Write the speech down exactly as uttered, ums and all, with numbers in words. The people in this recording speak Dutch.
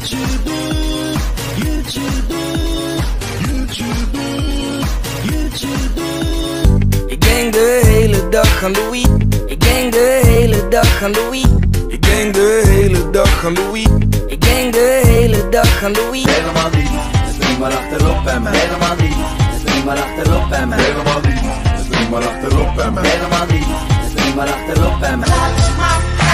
YouTuber, YouTuber, YouTuber, YouTuber. Ik denk de hele dag aan Louis. Ik denk de hele dag aan Louis. Ik denk de hele dag aan Louis. Ik denk de hele dag aan Louis. Helemaal niet, spring maar achterop bij mij. Helemaal niet, spring maar achterop bij mij. Helemaal niet, spring maar achterop bij mij. Helemaal niet, spring maar achterop bij mij.